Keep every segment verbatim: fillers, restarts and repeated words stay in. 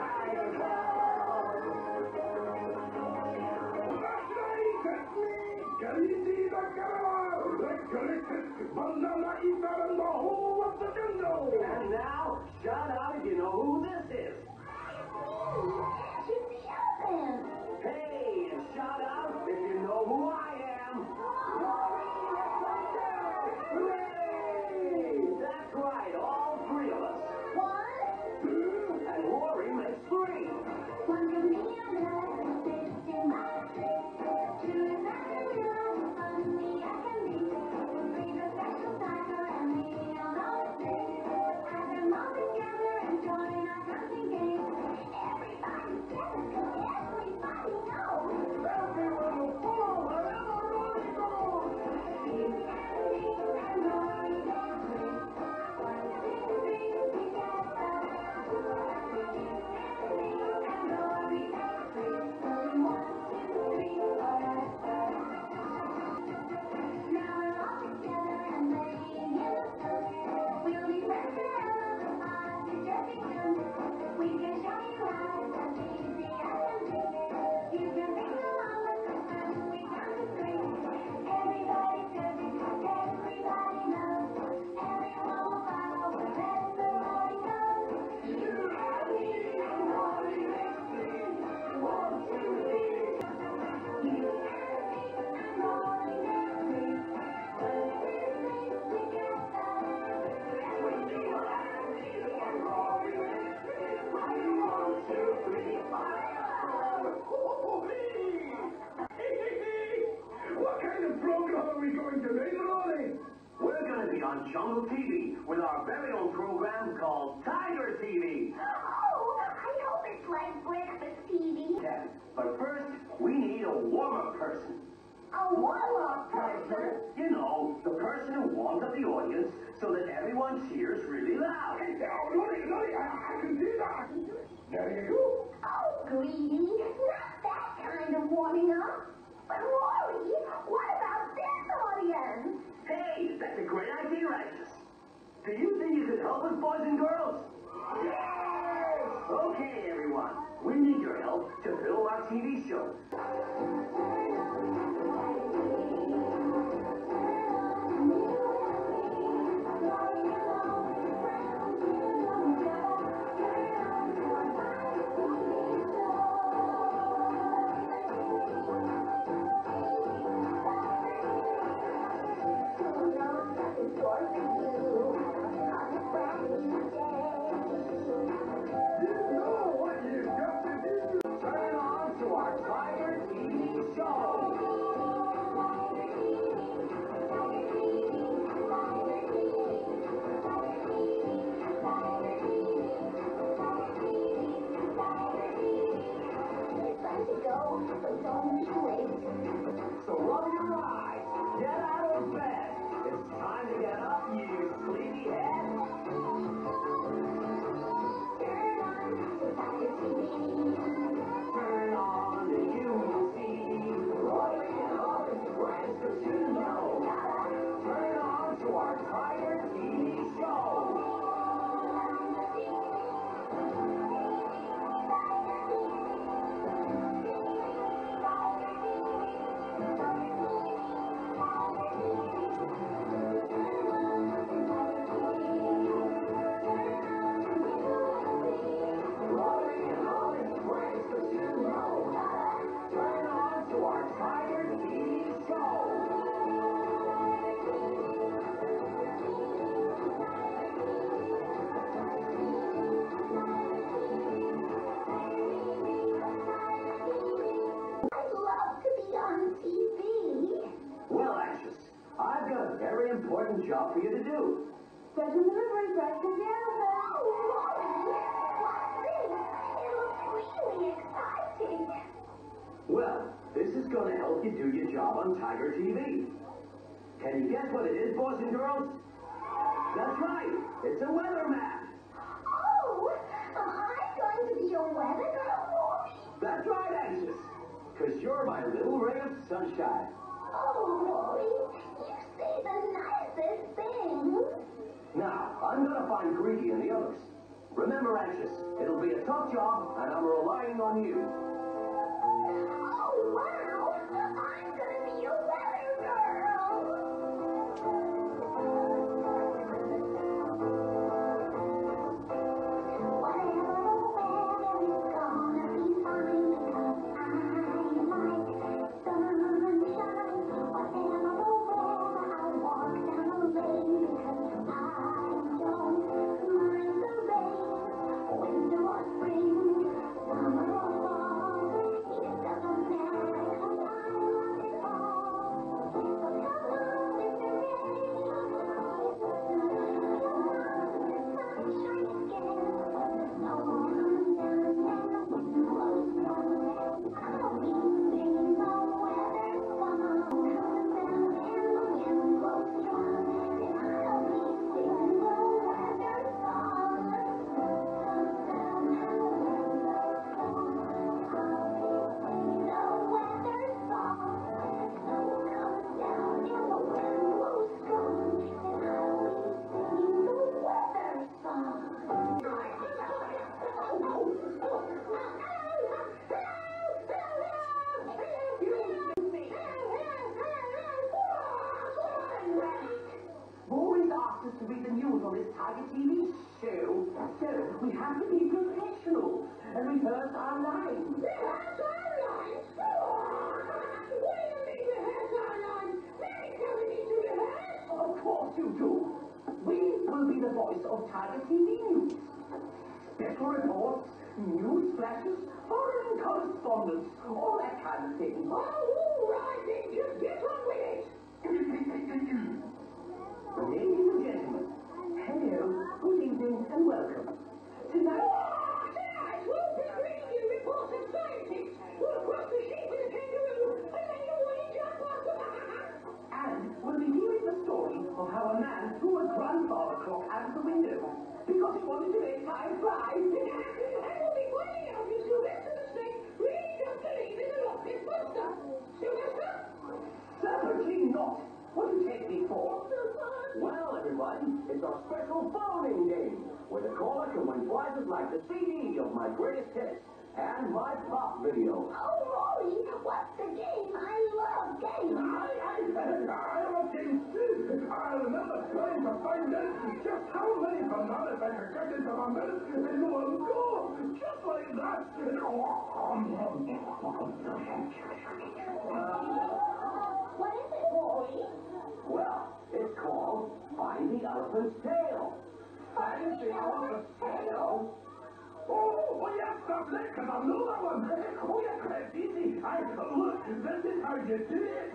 And now, shout out if you know who this is. Hey, and shout out if you know who I am. Hooray! That's right, all three of us. One, Two, and Rory makes three. one for me and another six in my street. Two is not a real funny I can be. Three the special tiger and me on all three. Add them all together and join our counting game. Everybody together, so everybody knows. Everyone will follow wherever Rory goes. You and me and Rory make three. One, two, three, together. You and me and Rory make three. Going one, two, three, forever. Now we're all together and playing in the sun. We'll be friends forever, our future begun. We can show you how it's easy as can be. You can sing along with us when we count to three. Everybody says it, everybody knows. Everyone will follow wherever Rory goes. You and me and Rory make three. One, two, three. You and me and Rory make three. One, two, three, together. Everything around me and Rory make three. One, two, three, fire! What kind of program are we going to make, Rory? We're going to be on Jungle T V with our very own program called Tiger T V. Oh, I hope it's like breakfast T V. Yeah, but first, we need a warm-up person. A warm-up person. You know, the person who warms up the audience so that everyone cheers really loud. Hey, now, Rory, Rory, I, I can do that. There you go. Oh, greedy. Not that kind of warming up. But Rory, what about this audience? Hey, that's a great idea, Alexis. Do you think you could help us, boys and girls? Yes! Okay, everyone. We need your help to fill our T V show. You know what you've got to do. Turn on to our Tiger T V show. So rub your eyes, get out of bed. It's time to get up, you sleepyhead. Turn on and you will see Rory and all his friends that you know. Turn on to our Tiger T V show. Rory and all his friends that you know. Turn on to our Tiger T V show. I'd love to be on T V. Well, Ashes, I've got a very important job for you to do. Special delivery right together. Oh, what's this? It looks really exciting. Well, this is going to help you do your job on Tiger T V. Can you guess what it is, boys and girls? That's right. It's a weather map. Oh, am I going to be a weather girl, Rory? That's right, Ashes. Because you're my little ray of sunshine. Oh, Rory, you say the nicest things. Now, I'm going to find Greedy and the others. Remember, Anxious, it'll be a tough job, and I'm relying on you. Oh, wow! I'm gonna be a weather girl! Whatever the weather is gonna be fine, because I like sunshine. Whatever the weather, I'll walk down the lane, because I don't mind the rain. Winter or spring, summer or fall, it doesn't matter, 'cause I love it all. So come on, Mister Rain, come on, the sunshine again. The snow comes down and the wind blows strong. I'll be singing the weather song. Comes down and the wind blows strong, and I'll be singing the weather song. Comes down and the wind blows strong. I'll be singing the weather song. Snow comes down and the wind blows strong, and I'll be singing the weather song. Rory's asked us to read the news on this Tiger T V show, so we have to be professional and rehearse our lines. Rehearse our lines? What do you mean rehearse our lines? Mary telling me to rehearse? Of course you do. We will be the voice of Tiger T V News. Special reports, news flashes, foreign correspondence, all that kind of thing. Oh, all right then, just get on with it. Ladies and gentlemen, hello, good evening, and welcome. Tonight, Tonight we'll be bringing you reports of scientists who have crossed the sheep with a kangaroo and made a woolly jump off the and we'll be hearing the story of how a man threw a grandfather clock out of the window because he wanted to make time fly. And we'll be finding out if Sylvester the Snake really does believe in the Loch Ness Monster. Sylvester? Certainly not. What do you take me for? Well, everyone, it's our special phoning game, where the caller can win prizes like the C D of my greatest hits and my pop video. Oh, Rory, what's the game? I love games. I, I, I love games too. I remember trying to find out just how many bananas I could get into my mouth in one go. Just like that. What is it, Rory? Well, it's called Find the Elephant's Tail. Find the elephant's tail? Oh, oh yes, that's it, because I know that one. Oh, yeah, it's easy. I, look, this is how you do it.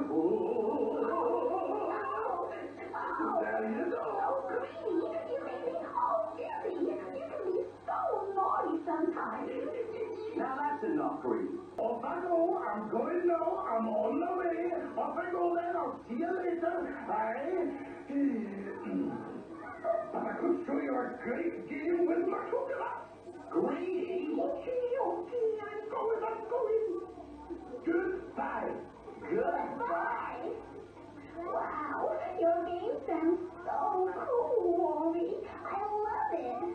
Oh, there you go. Oh, Greedy, you make me all dizzy. You can be so naughty sometimes. Now that's enough, Greedy. Off I go. I'm going now. I'm on the way. Off I go then. I'll see you later. I... But I could show you a great game with my coconut. Greedy? Okay, okay. I'm going. I'm going. Goodbye. Goodbye. Wow, your game sounds so cool, Rory. I love it.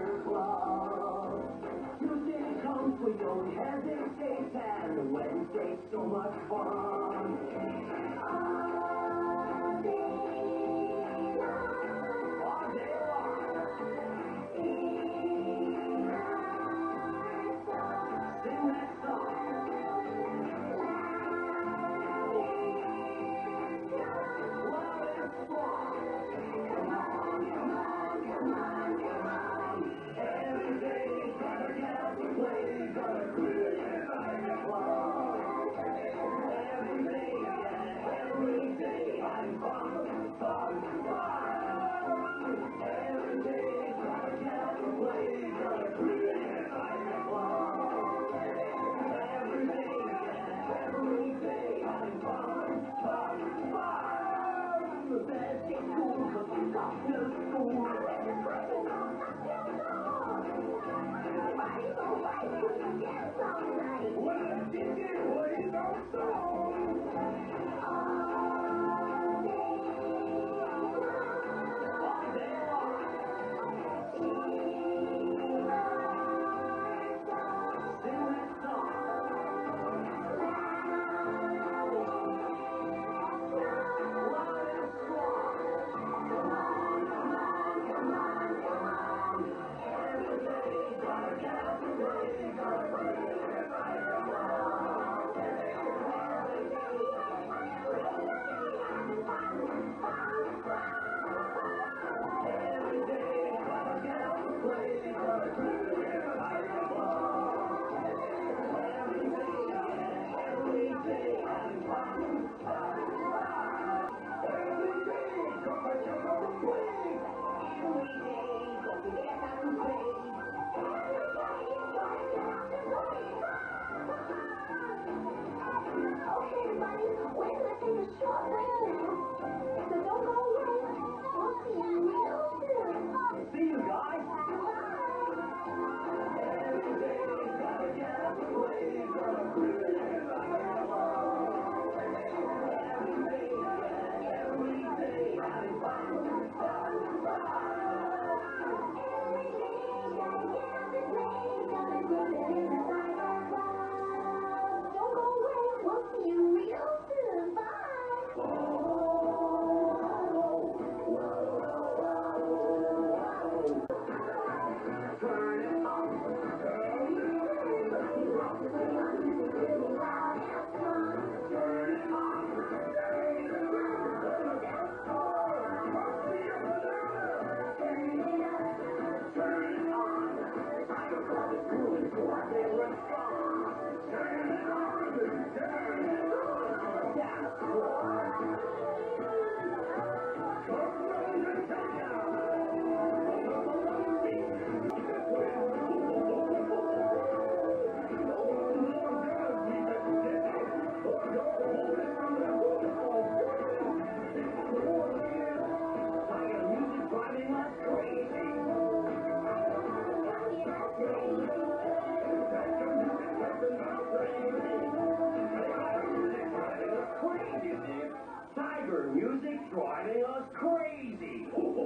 Tuesday comes, we don't hesitate, and Wednesday's so much fun. All day long. All day long. Sing my song. Sing that song. Loud and strong. Come on, come on, come on, come on. Every day, gotta get out to play, gotta clear it like a cloud. Every day, yeah, every day, I'm fun, fun, fun. Every day, gotta get out to play, gotta clear it like a cloud. Every day, yeah, every day, I'm fun, fun, fun. The best is cool, but the got no school. Well, did you play that song? All day long. All day long. Sing short break now. So don't go away. We'll see you real soon. See you guys. Every day's gotta get away, gotta quit it like a ball. Every day, every day, having fun, fun, fun. Every day, gotta get up and play. Gonna grip it in the tiger club. Don't go away. We'll see you real soon. Bye. Turn it on. Turn it on. Turn it on. Tiger Club is moving to our favorite song. Turn it on. Turn it on. Dance floor. Rory the Tiger music driving us crazy. Tiger music driving us crazy.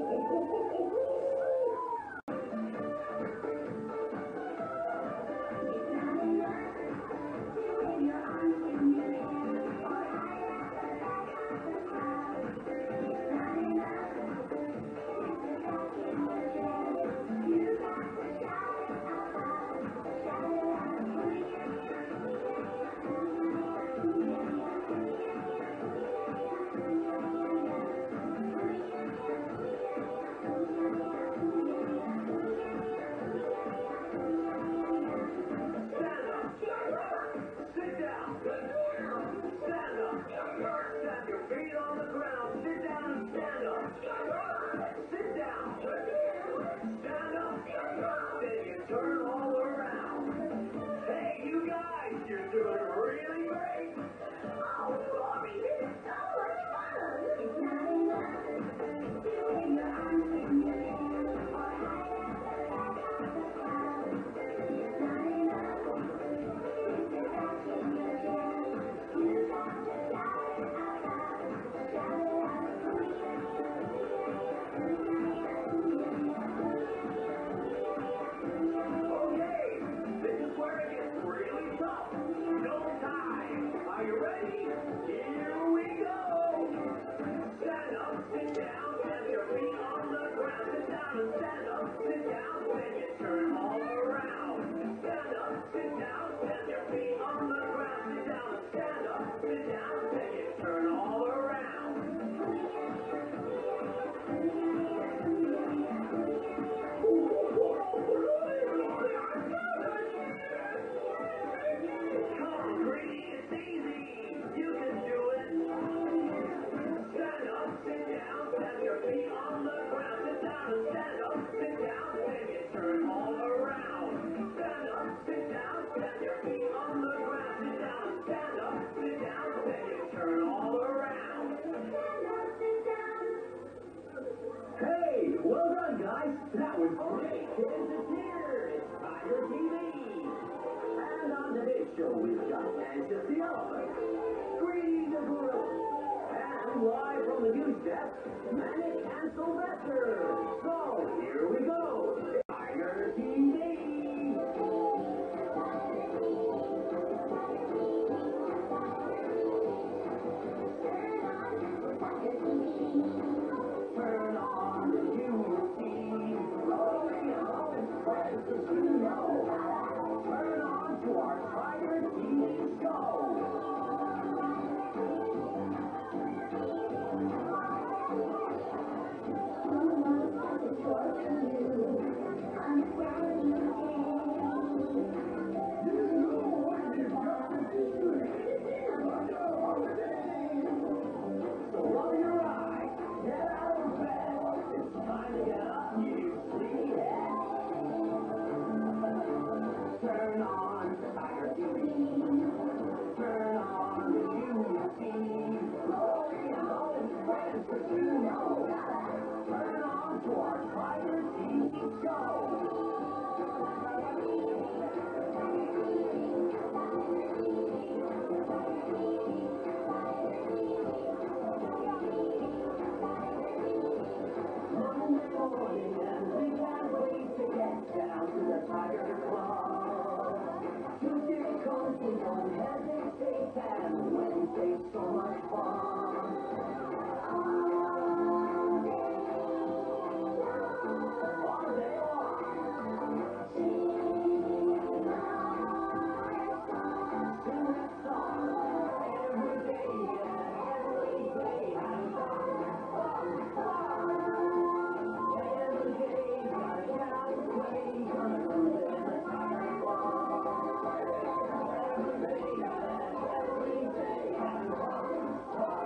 Stand up. Sit down. Stand up. Stand your feet on the ground. Sit down and stand up. Sit down. Stand up. Then you turn all around. Hey, you guys, you're doing really great. Oh, Rory, this is so much fun. It's not enough. Doing your arms in your hair or hide at the back of the crowd. It's not enough. It's the back in your chair. You got to shout it out loud. Shout it out. Okay, this is where it gets really tough. No time. Are you ready? Here we go. Stand up, sit down, stand your feet on the ground. Sit down and stand up, sit down, then you turn all around. Stand up, sit down, stand your feet on the ground. Sit down and stand up, sit down, then you turn all around. Come on, Grady, it's easy. You can do it. Stand up, sit down, stand your feet on the ground. Sit down and stand up, sit down, then you turn all around. Stand up, sit down, stand your feet on the ground. Sit down and stand up, sit down, then you turn all around. Stand up, sit down. Hey, well done, guys. That was great. Kids, it's here. It's Tiger T V. And on today's show, we've got Angus the elephant, Greedy the gorilla, and live from the news desk, Manic and Sylvester. So, here we go. Tiger T V. Turn on the U T V. Rolling out and friends that you know. Turn on to our Tiger T V show. I'm We don't hesitate, and Wednesday's so much fun. All day long. Sing that song. Every day, every day, have fun. Fun, fun. Every day, gotta get out and play. Gonna cruise in the Tiger Club. Every day, every day, have fun. Fun,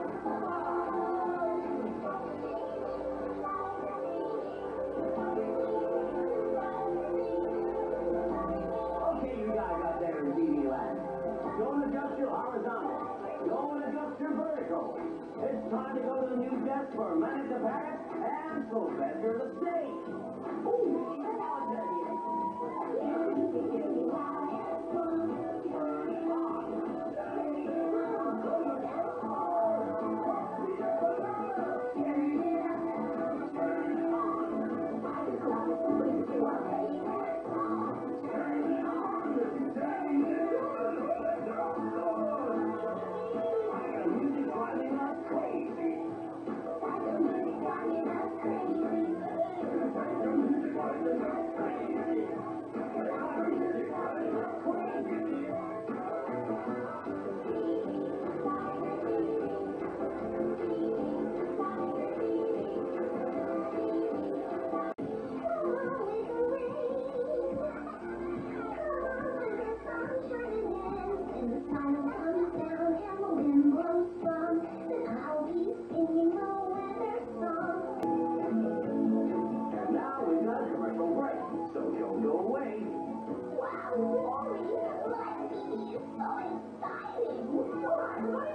okay, you guys out there in T V land. Don't adjust your horizontal. Don't adjust your vertical. It's time to go to the news desk for Manic the Parrot and Sylvester the Snake. Ooh, I'll tell you. Turn it on. Music driving us crazy. And now we've got a commercial break, so don't go away. Wow, Rory, life is so exciting. What are you doing?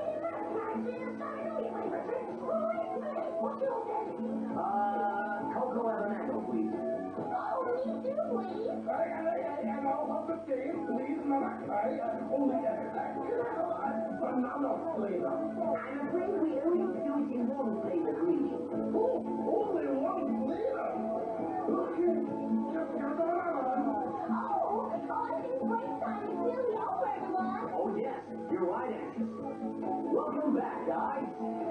What's your name? Uh, Cocoavamango, please. Oh, me too, please. I, I, I know how to sing. Please, Mama. I, I only uh, uh, banana flavor. I'm afraid we only do it in one flavor greeting. Oh, only one flavor. Okay, just get the banana. Oh, oh, I think break time is really over, everyone. Oh, yes, you're right, Anxious. Welcome back, guys.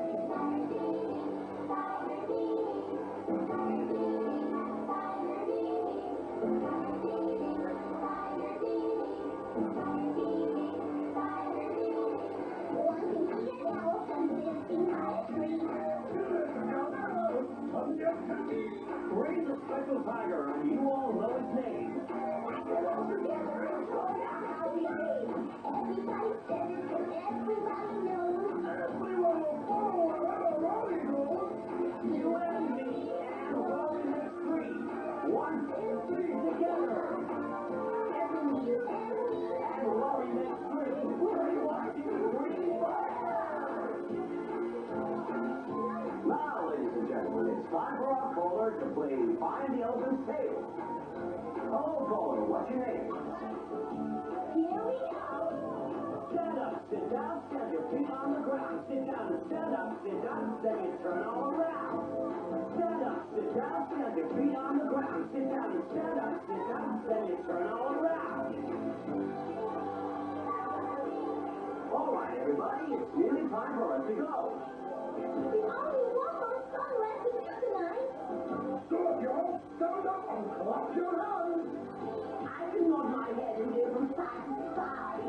Raise a special tiger, and you all know its name. Everybody says it, and everybody knows. Everyone will follow wherever Rory goes. You and me and Rory next three. One, two, three, together. Every me, every me. And Rory next three. Three, one, two, three, four. Now, ladies and gentlemen, it's time for our caller to play Find the Elephant's Tail. Hello, caller. What's your name? Here we go. Stand up, sit down, stand your feet on the ground. Sit down and stand up, sit down, then you turn all around. Stand up, sit down, stand your feet on the ground. Sit down and stand up, sit down, then you turn all around. All right, everybody, it's nearly time for us to go. There's only one more song left to do tonight. So if you all stand up and clap your hands. I can nod my head and give from side to side.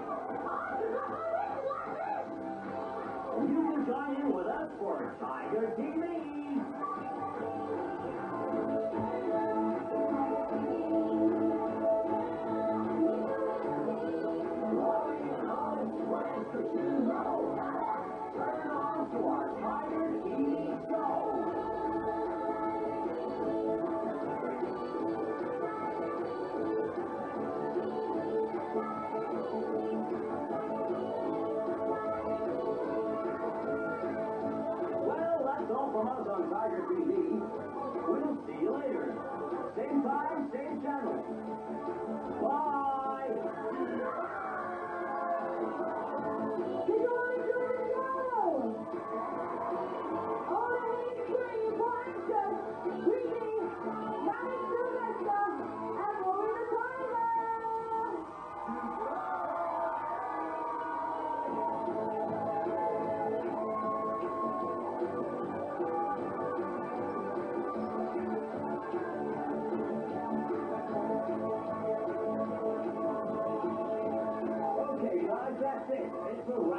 And you can join in with us for Tiger T V. Turn on to our Tiger T V show. Well, that's all from us on Tiger T V. We'll see you later. Same time, same channel. Bye!